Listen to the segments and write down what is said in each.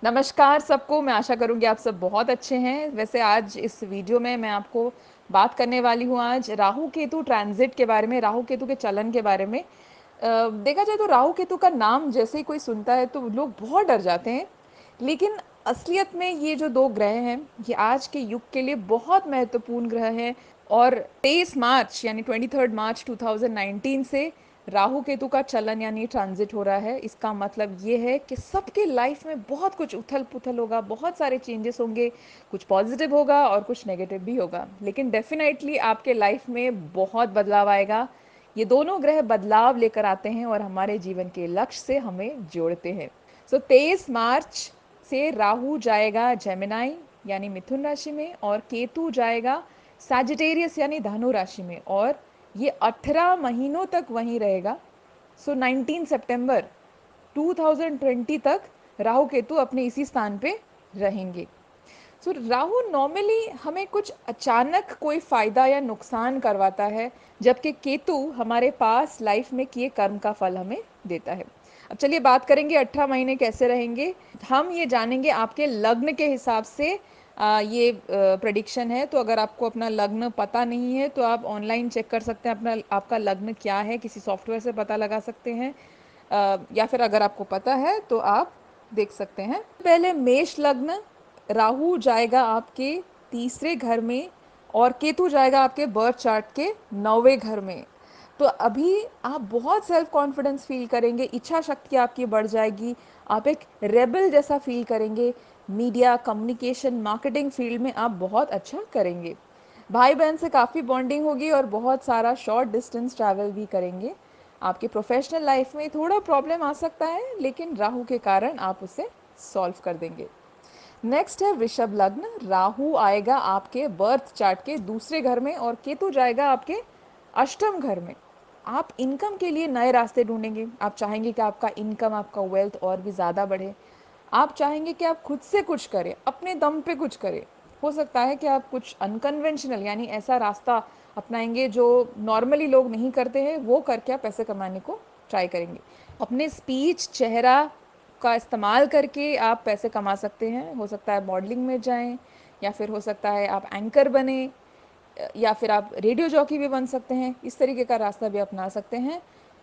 नमस्कार सबको। मैं आशा करूँगी आप सब बहुत अच्छे हैं। वैसे आज इस वीडियो में मैं आपको बात करने वाली हूँ आज राहु केतु ट्रांजिट के बारे में, राहु केतु के चलन के बारे में। देखा जाए तो राहु केतु का नाम जैसे ही कोई सुनता है तो लोग बहुत डर जाते हैं, लेकिन असलियत में ये जो दो ग्रह हैं ये आज के युग के लिए बहुत महत्वपूर्ण ग्रह हैं। और 23 मार्च यानी 23 मार्च 2019 से राहु केतु का चलन यानी ट्रांजिट हो रहा है। इसका मतलब ये है कि सबके लाइफ में बहुत कुछ उथल पुथल होगा, बहुत सारे चेंजेस होंगे, कुछ पॉजिटिव होगा और कुछ नेगेटिव भी होगा, लेकिन डेफिनेटली आपके लाइफ में बहुत बदलाव आएगा। ये दोनों ग्रह बदलाव लेकर आते हैं और हमारे जीवन के लक्ष्य से हमें जोड़ते हैं। 23 मार्च से राहु जाएगा जेमिनाई यानी मिथुन राशि में और केतु जाएगा सैजिटेरियस यानी धनु राशि में, और ये 18 महीनों तक वहीं रहेगा। 19 सितंबर 2020 तक राहु केतु अपने इसी स्थान पे रहेंगे। राहु नॉर्मली हमें कुछ अचानक कोई फायदा या नुकसान करवाता है, जबकि केतु हमारे पास लाइफ में किए कर्म का फल हमें देता है। अब चलिए बात करेंगे 18 महीने कैसे रहेंगे। हम ये जानेंगे आपके लग्न के हिसाब से। ये प्रेडिक्शन है, तो अगर आपको अपना लग्न पता नहीं है तो आप ऑनलाइन चेक कर सकते हैं अपना आपका लग्न क्या है, किसी सॉफ्टवेयर से पता लगा सकते हैं। या फिर अगर आपको पता है तो आप देख सकते हैं। पहले मेष लग्न, राहु जाएगा आपके तीसरे घर में और केतु जाएगा आपके बर्थ चार्ट के 9वें घर में। तो अभी आप बहुत सेल्फ कॉन्फिडेंस फील करेंगे, इच्छा शक्ति आपकी बढ़ जाएगी, आप एक रेबल जैसा फील करेंगे। मीडिया, कम्युनिकेशन, मार्केटिंग फील्ड में आप बहुत अच्छा करेंगे। भाई बहन से काफ़ी बॉन्डिंग होगी और बहुत सारा शॉर्ट डिस्टेंस ट्रैवल भी करेंगे। आपके प्रोफेशनल लाइफ में थोड़ा प्रॉब्लम आ सकता है, लेकिन राहु के कारण आप उसे सॉल्व कर देंगे। नेक्स्ट है वृषभ लग्न, राहु आएगा आपके बर्थ चार्ट के दूसरे घर में और केतु जाएगा आपके अष्टम घर में। आप इनकम के लिए नए रास्ते ढूंढेंगे, आप चाहेंगे कि आपका इनकम, आपका वेल्थ और भी ज़्यादा बढ़े। आप चाहेंगे कि आप खुद से कुछ करें, अपने दम पे कुछ करें। हो सकता है कि आप कुछ अनकन्वेंशनल यानी ऐसा रास्ता अपनाएंगे जो नॉर्मली लोग नहीं करते हैं, वो करके आप पैसे कमाने को ट्राई करेंगे। अपने स्पीच, चेहरा का इस्तेमाल करके आप पैसे कमा सकते हैं। हो सकता है मॉडलिंग में जाएं, या फिर हो सकता है आप एंकर बने, या फिर आप रेडियो जॉकी भी बन सकते हैं। इस तरीके का रास्ता भी अपना सकते हैं।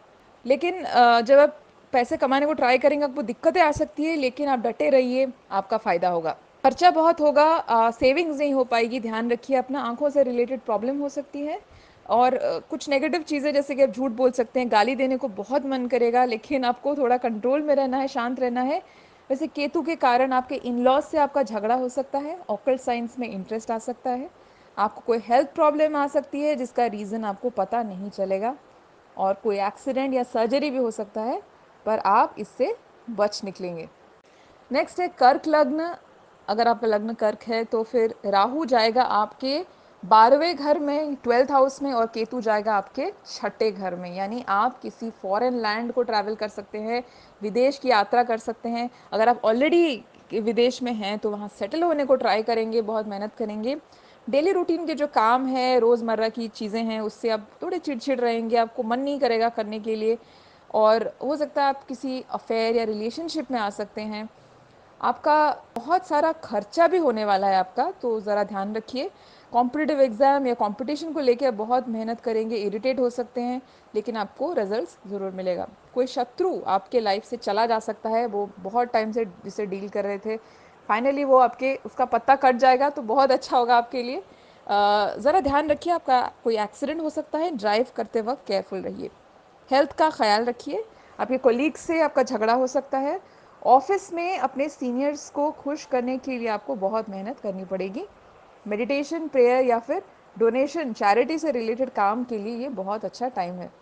लेकिन जब आप पैसे कमाने को ट्राई करेंगे आपको दिक्कतें आ सकती है, लेकिन आप डटे रहिए, आपका फ़ायदा होगा। खर्चा बहुत होगा, सेविंग्स नहीं हो पाएगी, ध्यान रखिए अपना। आंखों से रिलेटेड प्रॉब्लम हो सकती है और कुछ नेगेटिव चीज़ें जैसे कि आप झूठ बोल सकते हैं, गाली देने को बहुत मन करेगा, लेकिन आपको थोड़ा कंट्रोल में रहना है, शांत रहना है। वैसे केतु के कारण आपके इन लॉज से आपका झगड़ा हो सकता है, ऑकल्ट साइंस में इंटरेस्ट आ सकता है, आपको कोई हेल्थ प्रॉब्लम आ सकती है जिसका रीज़न आपको पता नहीं चलेगा, और कोई एक्सीडेंट या सर्जरी भी हो सकता है, पर आप इससे बच निकलेंगे। नेक्स्ट है कर्क लग्न। अगर आपका लग्न कर्क है तो फिर राहु जाएगा आपके 12वें घर में, 12th हाउस में, और केतु जाएगा आपके 6ठे घर में। यानी आप किसी फॉरेन लैंड को ट्रैवल कर सकते हैं, विदेश की यात्रा कर सकते हैं। अगर आप ऑलरेडी विदेश में हैं तो वहाँ सेटल होने को ट्राई करेंगे, बहुत मेहनत करेंगे। डेली रूटीन के जो काम है, रोज़मर्रा की चीज़ें हैं, उससे आप थोड़े चिड़चिड़ रहेंगे, आपको मन नहीं करेगा करने के लिए, और हो सकता है आप किसी अफेयर या रिलेशनशिप में आ सकते हैं। आपका बहुत सारा खर्चा भी होने वाला है आपका, तो ज़रा ध्यान रखिए। कॉम्पिटिटिव एग्ज़ाम या कंपटीशन को लेकर बहुत मेहनत करेंगे, इरिटेट हो सकते हैं, लेकिन आपको रिजल्ट्स ज़रूर मिलेगा। कोई शत्रु आपके लाइफ से चला जा सकता है, वो बहुत टाइम से जिसे डील कर रहे थे, फाइनली वो आपके उसका पत्ता कट जाएगा, तो बहुत अच्छा होगा आपके लिए। ज़रा ध्यान रखिए, आपका कोई एक्सीडेंट हो सकता है, ड्राइव करते वक्त केयरफुल रहिए। हेल्थ का ख्याल रखिए, आपके कोलीग से आपका झगड़ा हो सकता है। ऑफिस में अपने सीनियर्स को खुश करने के लिए आपको बहुत मेहनत करनी पड़ेगी। मेडिटेशन, प्रेयर या फिर डोनेशन, चैरिटी से रिलेटेड काम के लिए ये बहुत अच्छा टाइम है।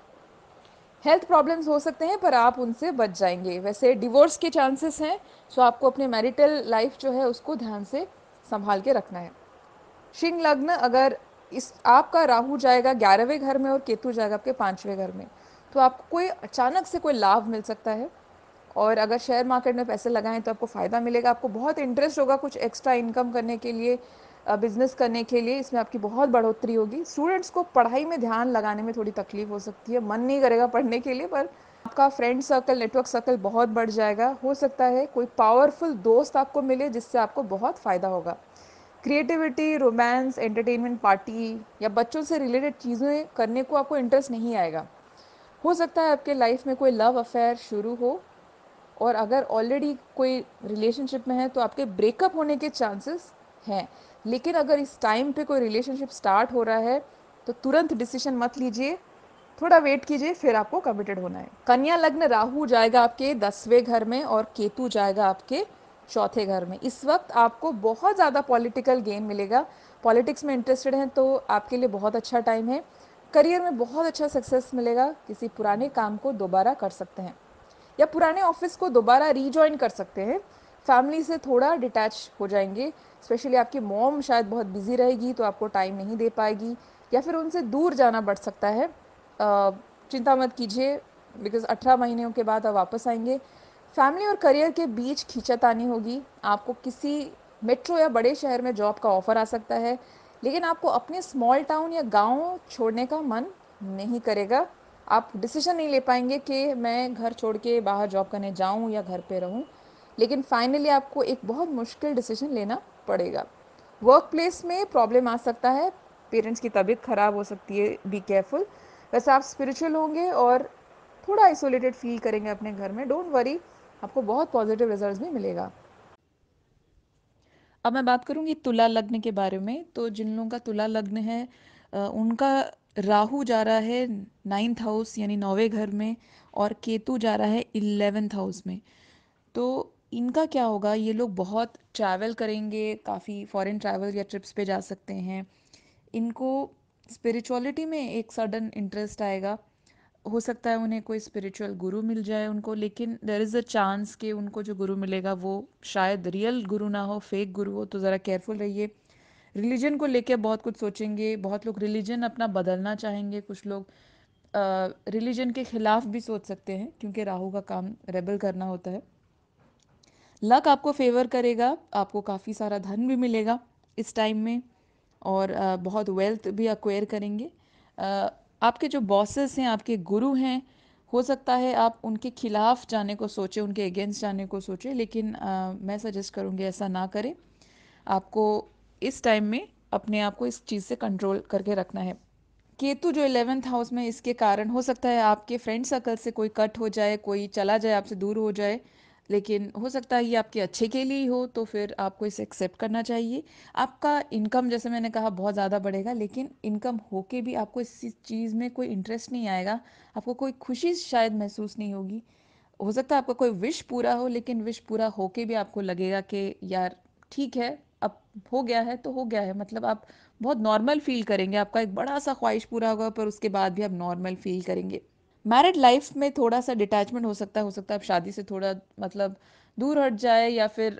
हेल्थ प्रॉब्लम्स हो सकते हैं पर आप उनसे बच जाएंगे। वैसे डिवोर्स के चांसेस हैं, सो आपको अपने मैरिटल लाइफ जो है उसको ध्यान से संभाल के रखना है। सिंह लग्न, अगर इस आपका राहु जाएगा 11वें घर में और केतु जाएगा आपके 5वें घर में, तो आपको कोई अचानक से कोई लाभ मिल सकता है। और अगर शेयर मार्केट में पैसे लगाएं तो आपको फ़ायदा मिलेगा, आपको बहुत इंटरेस्ट होगा कुछ एक्स्ट्रा इनकम करने के लिए, बिजनेस करने के लिए, इसमें आपकी बहुत बढ़ोतरी होगी। स्टूडेंट्स को पढ़ाई में ध्यान लगाने में थोड़ी तकलीफ हो सकती है, मन नहीं करेगा पढ़ने के लिए, पर आपका फ्रेंड सर्कल, नेटवर्क सर्कल बहुत बढ़ जाएगा। हो सकता है कोई पावरफुल दोस्त आपको मिले जिससे आपको बहुत फ़ायदा होगा। क्रिएटिविटी, रोमांस, एंटरटेनमेंट, पार्टी या बच्चों से रिलेटेड चीज़ें करने को आपको इंटरेस्ट नहीं आएगा। हो सकता है आपके लाइफ में कोई लव अफेयर शुरू हो, और अगर ऑलरेडी कोई रिलेशनशिप में है तो आपके ब्रेकअप होने के चांसेस हैं। लेकिन अगर इस टाइम पे कोई रिलेशनशिप स्टार्ट हो रहा है तो तुरंत डिसीजन मत लीजिए, थोड़ा वेट कीजिए, फिर आपको कमिटेड होना है। कन्या लग्न, राहु जाएगा आपके 10वें घर में और केतु जाएगा आपके चौथे घर में। इस वक्त आपको बहुत ज़्यादा पॉलिटिकल गेन मिलेगा। पॉलिटिक्स में इंटरेस्टेड हैं तो आपके लिए बहुत अच्छा टाइम है। करियर में बहुत अच्छा सक्सेस मिलेगा। किसी पुराने काम को दोबारा कर सकते हैं या पुराने ऑफिस को दोबारा रीजॉइन कर सकते हैं। फैमिली से थोड़ा डिटैच हो जाएंगे। स्पेशली आपकी मॉम शायद बहुत बिजी रहेगी तो आपको टाइम नहीं दे पाएगी, या फिर उनसे दूर जाना पड़ सकता है। चिंता मत कीजिए, बिकॉज 18 महीनों के बाद आप वापस आएंगे। फैमिली और करियर के बीच खींचातानी होगी। आपको किसी मेट्रो या बड़े शहर में जॉब का ऑफर आ सकता है, लेकिन आपको अपने स्मॉल टाउन या गांव छोड़ने का मन नहीं करेगा। आप डिसीजन नहीं ले पाएंगे कि मैं घर छोड़ के बाहर जॉब करने जाऊं या घर पे रहूं। लेकिन फाइनली आपको एक बहुत मुश्किल डिसीजन लेना पड़ेगा। वर्क प्लेस में प्रॉब्लम आ सकता है, पेरेंट्स की तबीयत ख़राब हो सकती है, बी केयरफुल। वैसे आप स्पिरिचुअल होंगे और थोड़ा आइसोलेटेड फील करेंगे अपने घर में, डोंट वरी, आपको बहुत पॉजिटिव रिजल्ट्स भी मिलेगा। अब मैं बात करूंगी तुला लग्न के बारे में। तो जिन लोगों का तुला लग्न है उनका राहु जा रहा है 9th हाउस यानी 9वें घर में, और केतु जा रहा है 11th हाउस में। तो इनका क्या होगा, ये लोग बहुत ट्रैवल करेंगे, काफ़ी फॉरेन ट्रैवल या ट्रिप्स पे जा सकते हैं। इनको स्पिरिचुअलिटी में एक सडन इंटरेस्ट आएगा। हो सकता है उन्हें कोई स्पिरिचुअल गुरु मिल जाए उनको, लेकिन देर इज़ अ चांस कि उनको जो गुरु मिलेगा वो शायद रियल गुरु ना हो, फेक गुरु हो, तो ज़रा केयरफुल रहिए। रिलीजन को लेके बहुत कुछ सोचेंगे। बहुत लोग रिलीजन अपना बदलना चाहेंगे, कुछ लोग रिलीजन के खिलाफ भी सोच सकते हैं क्योंकि राहु का काम रेबल करना होता है। लक आपको फेवर करेगा, आपको काफ़ी सारा धन भी मिलेगा इस टाइम में, और बहुत वेल्थ भी अक्वायर करेंगे। अ, आपके जो बॉसेस हैं, आपके गुरु हैं, हो सकता है आप उनके खिलाफ जाने को सोचें, उनके अगेंस्ट जाने को सोचें, लेकिन मैं सजेस्ट करूँगी ऐसा ना करें। आपको इस टाइम में अपने आप को इस चीज़ से कंट्रोल करके रखना है। केतु जो 11th हाउस में, इसके कारण हो सकता है आपके फ्रेंड सर्कल से कोई कट हो जाए, कोई चला जाए, आपसे दूर हो जाए, लेकिन हो सकता है ये आपके अच्छे के लिए ही हो, तो फिर आपको इसे एक्सेप्ट करना चाहिए। आपका इनकम, जैसे मैंने कहा, बहुत ज़्यादा बढ़ेगा, लेकिन इनकम होके भी आपको इस चीज़ में कोई इंटरेस्ट नहीं आएगा। आपको कोई खुशी शायद महसूस नहीं होगी। हो सकता है आपका कोई विश पूरा हो, लेकिन विश पूरा होके भी आपको लगेगा कि यार ठीक है, अब हो गया है तो हो गया है। मतलब आप बहुत नॉर्मल फील करेंगे। आपका एक बड़ा सा ख्वाहिश पूरा होगा पर उसके बाद भी आप नॉर्मल फील करेंगे। मैरिड लाइफ में थोड़ा सा डिटैचमेंट हो सकता है आप शादी से थोड़ा मतलब दूर हट जाए, या फिर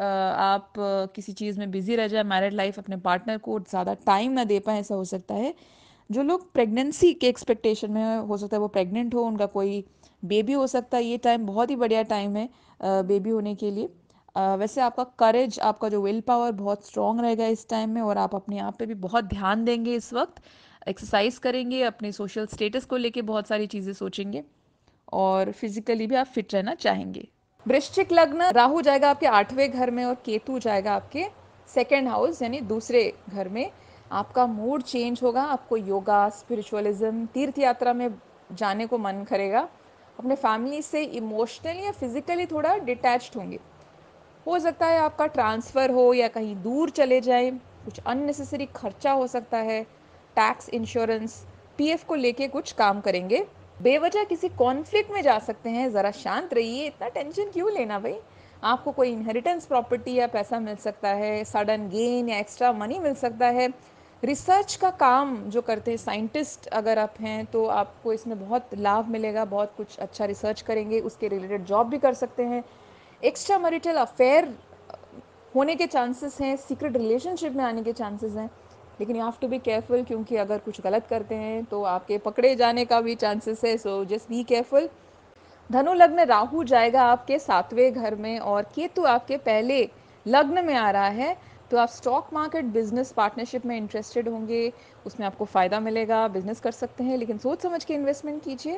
आप किसी चीज़ में बिजी रह जाए। मैरिड लाइफ, अपने पार्टनर को ज़्यादा टाइम ना दे पाए, ऐसा हो सकता है। जो लोग प्रेगनेंसी के एक्सपेक्टेशन में हो सकता है वो प्रेग्नेंट हो, उनका कोई बेबी हो सकता है। ये टाइम बहुत ही बढ़िया टाइम है बेबी होने के लिए। वैसे आपका करेज, आपका जो विल पावर बहुत स्ट्रांग रहेगा इस टाइम में, और आप अपने आप पे भी बहुत ध्यान देंगे इस वक्त। एक्सरसाइज करेंगे, अपने सोशल स्टेटस को लेके बहुत सारी चीज़ें सोचेंगे, और फिजिकली भी आप फिट रहना चाहेंगे। वृश्चिक लग्न, राहु जाएगा आपके 8वें घर में और केतु जाएगा आपके 2nd हाउस यानी दूसरे घर में। आपका मूड चेंज होगा, आपको योगा, स्पिरिचुअलिज्म, तीर्थ यात्रा में जाने को मन करेगा। अपने फैमिली से इमोशनली या फिजिकली थोड़ा डिटैच्ड होंगे। हो सकता है आपका ट्रांसफ़र हो या कहीं दूर चले जाएं। कुछ अननेसेसरी खर्चा हो सकता है। टैक्स, इंश्योरेंस, पीएफ को लेके कुछ काम करेंगे। बेवजह किसी कॉन्फ्लिक्ट में जा सकते हैं। ज़रा शांत रहिए, इतना टेंशन क्यों लेना भाई। आपको कोई इनहेरिटेंस प्रॉपर्टी या पैसा मिल सकता है, सडन गेन या एक्स्ट्रा मनी मिल सकता है। रिसर्च का काम जो करते हैं साइंटिस्ट अगर आप हैं तो आपको इसमें बहुत लाभ मिलेगा। बहुत कुछ अच्छा रिसर्च करेंगे, उसके रिलेटेड जॉब भी कर सकते हैं। एक्स्ट्रा मैरिटल अफेयर होने के चांसेस हैं, सीक्रेट रिलेशनशिप में आने के चांसेस हैं, लेकिन you have to be careful, क्योंकि अगर कुछ गलत करते हैं तो आपके पकड़े जाने का भी चांसेस है। So just be careful. धनु लग्न, राहु जाएगा आपके 7वें घर में और केतु आपके पहले लग्न में आ रहा है। तो आप स्टॉक मार्केट, बिजनेस पार्टनरशिप में इंटरेस्टेड होंगे, उसमें आपको फ़ायदा मिलेगा, बिजनेस कर सकते हैं, लेकिन सोच समझ के इन्वेस्टमेंट कीजिए।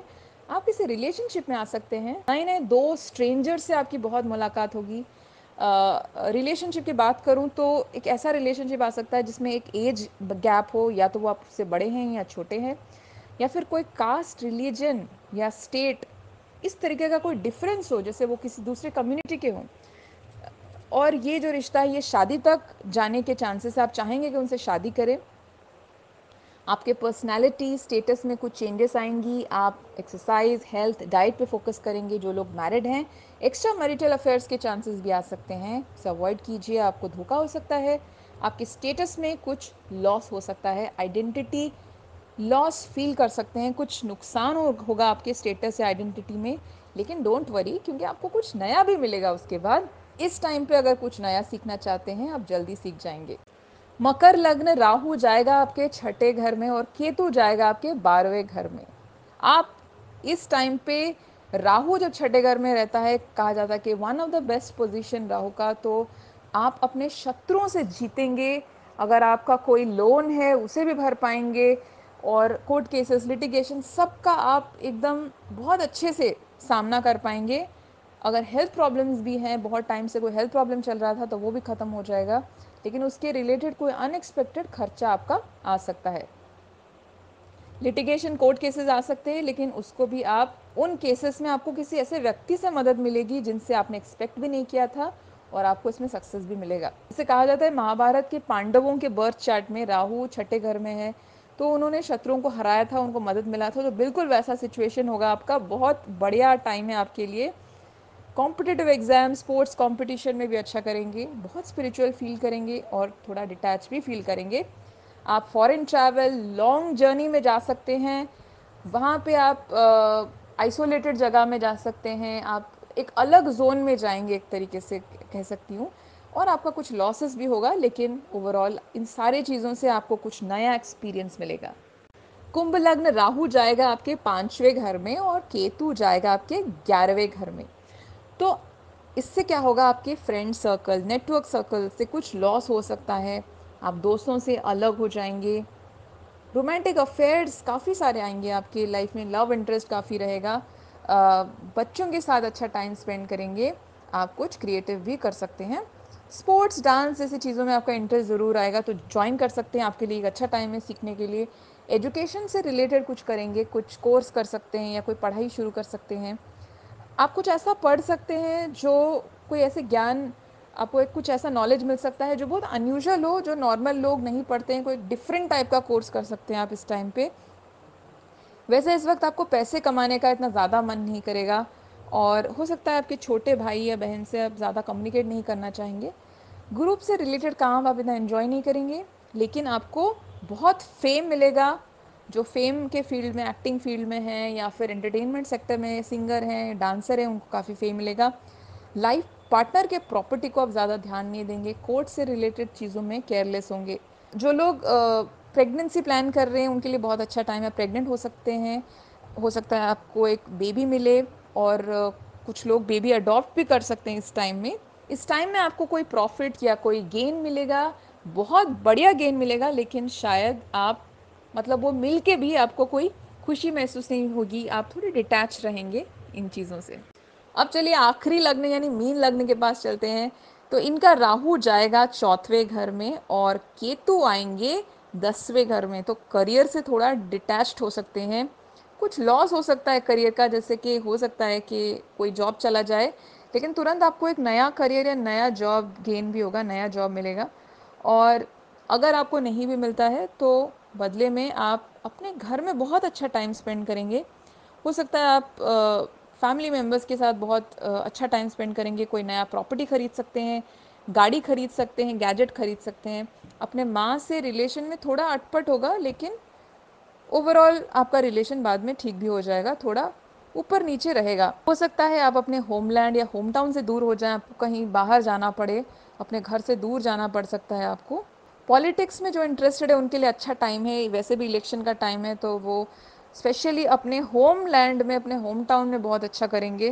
आप किसी रिलेशनशिप में आ सकते हैं। नए नए दो स्ट्रेंजर से आपकी बहुत मुलाकात होगी। रिलेशनशिप की बात करूं तो एक ऐसा रिलेशनशिप आ सकता है जिसमें एक एज गैप हो, या तो वो आपसे बड़े हैं या छोटे हैं, या फिर कोई कास्ट, रिलीजन या स्टेट, इस तरीके का कोई डिफरेंस हो, जैसे वो किसी दूसरे कम्युनिटी के हों। और ये जो रिश्ता है ये शादी तक जाने के चांसेस, आप चाहेंगे कि उनसे शादी करें। आपके पर्सनालिटी स्टेटस में कुछ चेंजेस आएंगी। आप एक्सरसाइज, हेल्थ, डाइट पे फोकस करेंगे। जो लोग मैरिड हैं, एक्स्ट्रा मैरिटल अफेयर्स के चांसेस भी आ सकते हैं, इसे अवॉइड कीजिए। आपको धोखा हो सकता है। आपके स्टेटस में कुछ लॉस हो सकता है, आइडेंटिटी लॉस फील कर सकते हैं, कुछ नुकसान होगा आपके स्टेटस या आइडेंटिटी में। लेकिन डोंट वरी, क्योंकि आपको कुछ नया भी मिलेगा उसके बाद। इस टाइम पे अगर कुछ नया सीखना चाहते हैं, आप जल्दी सीख जाएंगे। मकर लग्न, राहु जाएगा आपके छठे घर में और केतु जाएगा आपके 12वें घर में। आप इस टाइम पे, राहु जब छठे घर में रहता है, कहा जाता है कि one of the best position Rahu का, तो आप अपने शत्रुओं से जीतेंगे। अगर आपका कोई लोन है उसे भी भर पाएंगे, और कोर्ट केसेस, लिटिगेशन, सबका आप एकदम बहुत अच्छे से सामना कर पाएंगे। अगर हेल्थ प्रॉब्लम्स भी हैं, बहुत टाइम से कोई हेल्थ प्रॉब्लम चल रहा था तो वो भी ख़त्म हो जाएगा। लेकिन उसके रिलेटेड कोई अनएक्सपेक्टेड खर्चा आपका आ सकता है। लिटिगेशन, कोर्ट केसेस आ सकते हैं, लेकिन उसको भी आप, उन केसेस में आपको किसी ऐसे व्यक्ति से मदद मिलेगी जिनसे आपने एक्सपेक्ट भी नहीं किया था, और आपको इसमें सक्सेस भी मिलेगा। जैसे कहा जाता है, महाभारत के पांडवों के बर्थ चार्ट में राहु छठे घर में है, तो उन्होंने शत्रुओं को हराया था, उनको मदद मिला था। तो बिल्कुल वैसा सिचुएशन होगा आपका। बहुत बढ़िया टाइम है आपके लिए। कॉम्पिटिटिव एग्जाम, स्पोर्ट्स कंपटीशन में भी अच्छा करेंगे, बहुत स्पिरिचुअल फील करेंगे और थोड़ा डिटैच भी फील करेंगे। आप फॉरेन ट्रैवल, लॉन्ग जर्नी में जा सकते हैं। वहाँ पे आप आइसोलेटेड जगह में जा सकते हैं। आप एक अलग जोन में जाएंगे, एक तरीके से कह सकती हूँ। और आपका कुछ लॉसेस भी होगा, लेकिन ओवरऑल इन सारी चीज़ों से आपको कुछ नया एक्सपीरियंस मिलेगा। कुंभ लग्न, राहु जाएगा आपके 5वें घर में और केतु जाएगा आपके 11वें घर में। तो इससे क्या होगा, आपके फ्रेंड सर्कल, नेटवर्क सर्कल से कुछ लॉस हो सकता है। आप दोस्तों से अलग हो जाएंगे। रोमांटिक अफेयर्स काफ़ी सारे आएंगे आपकी लाइफ में, लव इंटरेस्ट काफ़ी रहेगा। बच्चों के साथ अच्छा टाइम स्पेंड करेंगे। आप कुछ क्रिएटिव भी कर सकते हैं। स्पोर्ट्स, डांस जैसी चीज़ों में आपका इंटरेस्ट ज़रूर आएगा, तो ज्वाइन कर सकते हैं। आपके लिए एक अच्छा टाइम है सीखने के लिए। एजुकेशन से रिलेटेड कुछ करेंगे, कुछ कोर्स कर सकते हैं या कोई पढ़ाई शुरू कर सकते हैं। आप कुछ ऐसा पढ़ सकते हैं जो, कोई ऐसे ज्ञान, आपको एक कुछ ऐसा नॉलेज मिल सकता है जो बहुत अनयूजुअल हो, जो नॉर्मल लोग नहीं पढ़ते हैं। कोई डिफरेंट टाइप का कोर्स कर सकते हैं आप इस टाइम पे। वैसे इस वक्त आपको पैसे कमाने का इतना ज़्यादा मन नहीं करेगा, और हो सकता है आपके छोटे भाई या बहन से आप ज़्यादा कम्युनिकेट नहीं करना चाहेंगे। ग्रुप से रिलेटेड काम आप इतना एंजॉय नहीं करेंगे, लेकिन आपको बहुत फेम मिलेगा। जो फेम के फील्ड में, एक्टिंग फील्ड में है या फिर एंटरटेनमेंट सेक्टर में सिंगर हैं, डांसर हैं, उनको काफ़ी फेम मिलेगा। लाइफ पार्टनर के प्रॉपर्टी को आप ज़्यादा ध्यान नहीं देंगे। कोर्ट से रिलेटेड चीज़ों में केयरलेस होंगे। जो लोग प्रेगनेंसी प्लान कर रहे हैं उनके लिए बहुत अच्छा टाइम है, प्रेग्नेंट हो सकते हैं। हो सकता है आपको एक बेबी मिले, और कुछ लोग बेबी अडॉप्ट भी कर सकते हैं इस टाइम में। इस टाइम में आपको कोई प्रॉफिट या कोई गेन मिलेगा, बहुत बढ़िया गेन मिलेगा, लेकिन शायद आप, मतलब वो मिल के भी आपको कोई खुशी महसूस नहीं होगी। आप थोड़े डिटैच रहेंगे इन चीज़ों से। अब चलिए आखिरी लग्न यानी मीन लग्न के पास चलते हैं। तो इनका राहु जाएगा 4वें घर में और केतु आएंगे 10वें घर में। तो करियर से थोड़ा डिटैच्ड हो सकते हैं। कुछ लॉस हो सकता है करियर का, जैसे कि हो सकता है कि कोई जॉब चला जाए, लेकिन तुरंत आपको एक नया करियर या नया जॉब गेन भी होगा, नया जॉब मिलेगा। और अगर आपको नहीं भी मिलता है तो बदले में आप अपने घर में बहुत अच्छा टाइम स्पेंड करेंगे। हो सकता है आप फैमिली मेम्बर्स के साथ बहुत अच्छा टाइम स्पेंड करेंगे। कोई नया प्रॉपर्टी खरीद सकते हैं, गाड़ी खरीद सकते हैं, गैजेट खरीद सकते हैं। अपने माँ से रिलेशन में थोड़ा अटपट होगा, लेकिन ओवरऑल आपका रिलेशन बाद में ठीक भी हो जाएगा। थोड़ा ऊपर नीचे रहेगा। हो सकता है आप अपने होमलैंड या होम टाउन से दूर हो जाएं, आपको कहीं बाहर जाना पड़े, अपने घर से दूर जाना पड़ सकता है आपको। पॉलिटिक्स में जो इंटरेस्टेड है उनके लिए अच्छा टाइम है। वैसे भी इलेक्शन का टाइम है, तो वो स्पेशली अपने होम लैंड में, अपने होम टाउन में बहुत अच्छा करेंगे।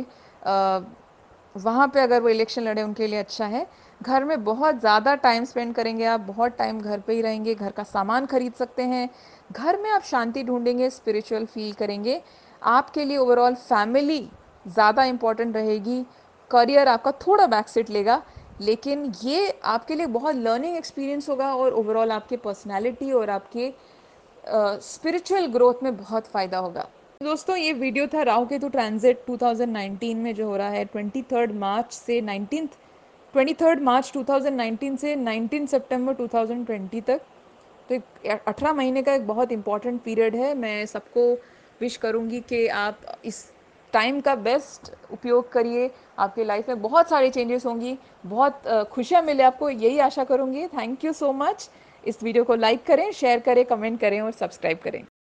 वहाँ पे अगर वो इलेक्शन लड़े उनके लिए अच्छा है। घर में बहुत ज़्यादा टाइम स्पेंड करेंगे आप, बहुत टाइम घर पे ही रहेंगे, घर का सामान खरीद सकते हैं। घर में आप शांति ढूंढेंगे, स्पिरिचुअल फील करेंगे। आपके लिए ओवरऑल फैमिली ज़्यादा इम्पॉर्टेंट रहेगी, करियर आपका थोड़ा बैक सीट लेगा, लेकिन ये आपके लिए बहुत लर्निंग एक्सपीरियंस होगा और ओवरऑल आपके पर्सनैलिटी और आपके स्पिरिचुअल ग्रोथ में बहुत फ़ायदा होगा। दोस्तों, ये वीडियो था राहु केतु ट्रांजिट 2019 में जो हो रहा है 23 मार्च से 23 मार्च 2019 से 19 सितंबर 2020 तक। तो 18 महीने का एक बहुत इम्पॉर्टेंट पीरियड है। मैं सबको विश करूँगी कि आप इस टाइम का बेस्ट उपयोग करिए। आपके लाइफ में बहुत सारे चेंजेस होंगी, बहुत खुशियाँ मिले आपको, यही आशा करूँगी। Thank you so much. इस वीडियो को लाइक करें, शेयर करें, कमेंट करें और सब्सक्राइब करें।